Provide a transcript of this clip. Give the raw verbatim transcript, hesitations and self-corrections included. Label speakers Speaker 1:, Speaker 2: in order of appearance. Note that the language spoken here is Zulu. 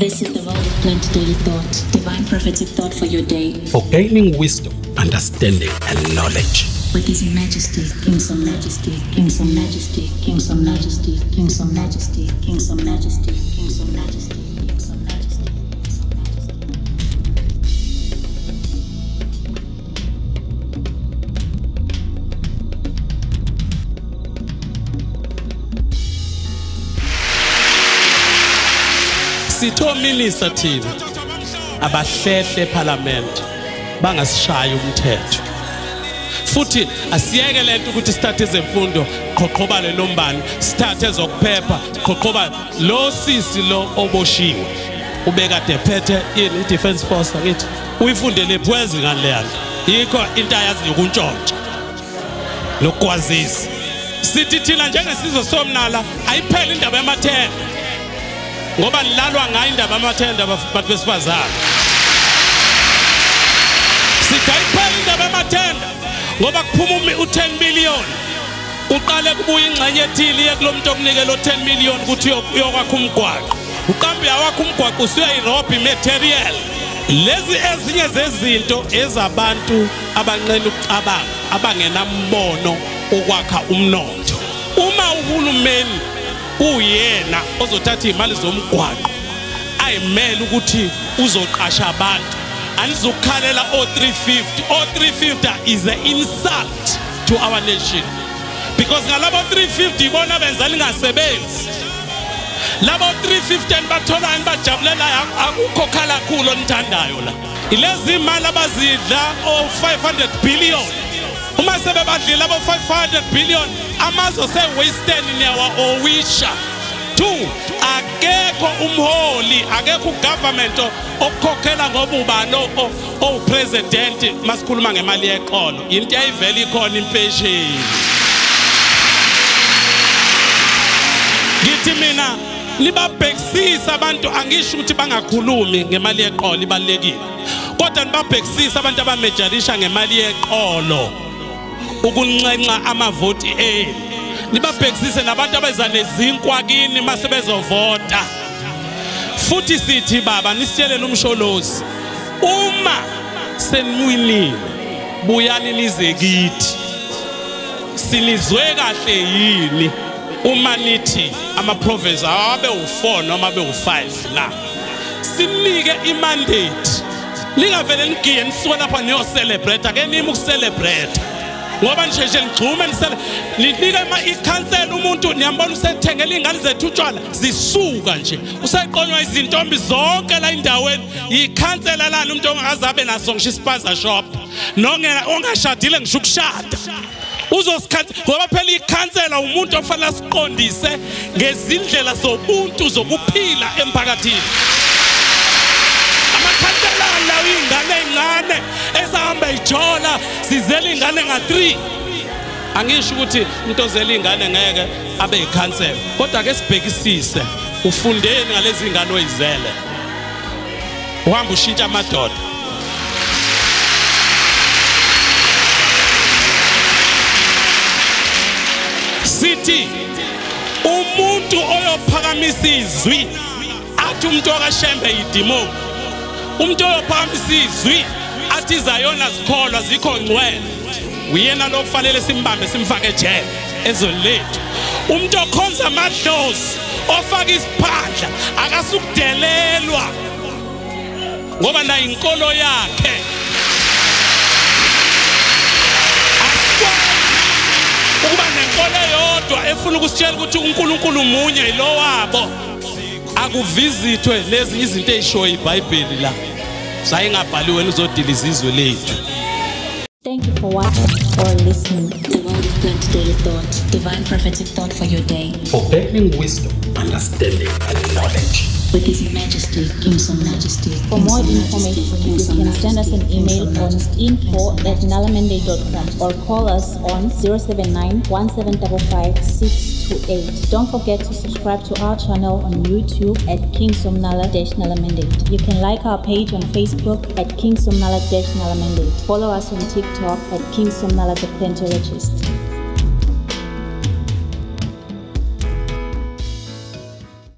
Speaker 1: This is the World of Plenty Daily Thought, divine prophetic thought for your day.
Speaker 2: For gaining wisdom, understanding, and knowledge.
Speaker 1: With His Majesty, King's of Majesty, King's of Majesty, King's of Majesty, King's of Majesty, King's of Majesty, King's of Majesty, King's of Majesty.
Speaker 2: Sitho minister thina abahlehle eParliament bangasishaya umthetho. Futhi asiyeke lento ukuthi sithathe ezemfundo qoqobane nombani, sithathe ezokuphepha qoqoba lo sisi lo oboshiwe ubekade phethe yini defense force akithi uyifundele phwezi ngaleyo yikho into ayazi ukuntshontsha lokwazisa. Sithi thina njengesizwe somnala ayipheli indaba yamathenda ngoba nilalwa ngayo indaba yamathenda abantu besifazana. Sithi ayipheli indaba yamathenda ngoba kuphuma u ten million uqale kubuya ingxenye ethile yekulomuntu okunikela u ten million ukuthi uyokwakha umgwaqo uqambe yawakha umgwaqo usuyayirobha imaterial. Lezi ezinye zezinto ezabantu abanqena ukucabanga abangenambono okwakha umnotho. Uma uhulumeni uyena ozothatha imali zomgwaqo ayimele ukuthi uzoqasha abantu anizokhalela o three fifty. O three fifty is an insult to our nation because ngalabo three fifty bona benza lingasebenzi. Labo three fifty bathola bajabulela akukho khala kakhulu onithandayo la. Ilezi imali abazidla o five hundred billion. Uma sebebadlile labo five hundred billion amazo se wasted nyawa owisha. Two, akekho umholi akekho ugovernment okukhokhela ngoba ubani o president masikhuluma ngemali yeqolo into ayivela ikhona impesheni. Ngithi mina nibabhekisisa abantu angisho ukuthi bangakhulumi ngemali yeqolo ibalekile kodwa nibabhekisisa abantu abamejarisha ngemali yeqolo ukuncenca amavoti enu. Nibabhekisise nabantu abeza nezinkwa kini mase bezovota. Futhi sithi baba nisitshelele umsholozi uma senwinile buyani nize kithi sinizwe kahle yini uma nithi ama province abe u four noma abe u five la sinike imandate lingavele nigiye nisuka lapha niyo celebrate ake nimi ukucelebrate ngoba nisheshe ngcume nisele ninika ima ikhansela umuntu niyambona usethengela ingane zethu utshwala zisuka nje useqonywa izintombi zonke la indaweni ikhansela lana umuntu ongazabe naso ngisho ispaza shop nongena ongashadile ngisho ukushada uzosikhathi ngoba phela ikhansela umuntu ofanele siqondise ngezindlela zobuntu zokuphila emphakathini. Amakhansela lawo ingane encane ezihamba ijola sizela ingane nga three. Angisho ukuthi into ozela ingane ngeke abe ikhansela kodwa ake sibhekisise ufundeni ngalezi ingane oyizele uhamba ushintsha amadoda. Sithi umuntu oyophakamisa izwi athi umuntu okashembe idimoni umuntu oyophakamisa izwi athi izayona zikholwa zikho ngcwele uyena lo kufanele simbambe simfake ejele ezweni lethu. Umuntu okhonza amadlozi ofaka isiphandla akasukudelelwa ngoba na inkolo yakhe. Ukuba nenkolo eyodwa efuna ukusitshela ukuthi uNkulunkulu munye yilo wabo akuvizithwe lezi izinto ezishoyo iBhayibheli la sayingabhaliwe wena uzodiliza izwe lethu.
Speaker 1: Thank you for watching or listening to the World of Plenty Daily Thought, divine prophetic thought for your day.
Speaker 2: For gaining wisdom, understanding, and knowledge.
Speaker 1: With His Majesty, King's of Majesty.
Speaker 3: For more information, you can send us an email on info at nalamende dot com or call us on zero seven nine, one seven five five, six two eight. Don't forget to subscribe to our channel on YouTube at Kingsomnala-Nalamende. You can like our page on Facebook at Kingsomnala-Nalamende. Follow us on TikTok at Kingsomnala the Plentorologist.